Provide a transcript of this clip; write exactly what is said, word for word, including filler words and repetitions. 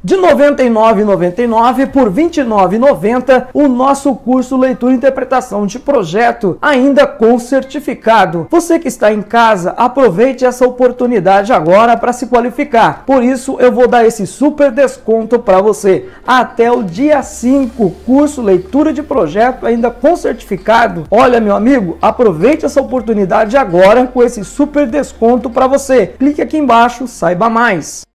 de noventa e nove reais e noventa e nove centavos por vinte e nove reais e noventa centavos o nosso curso Leitura e Interpretação de Projeto, ainda com certificado. Você que está em casa, aproveite essa oportunidade agora para se qualificar. Por isso eu vou dar esse super desconto para você. Até o dia cinco, curso Leitura de Projeto ainda com certificado. Olha, meu amigo, aproveite essa oportunidade agora com esse super desconto para você. Clique aqui embaixo, saiba mais.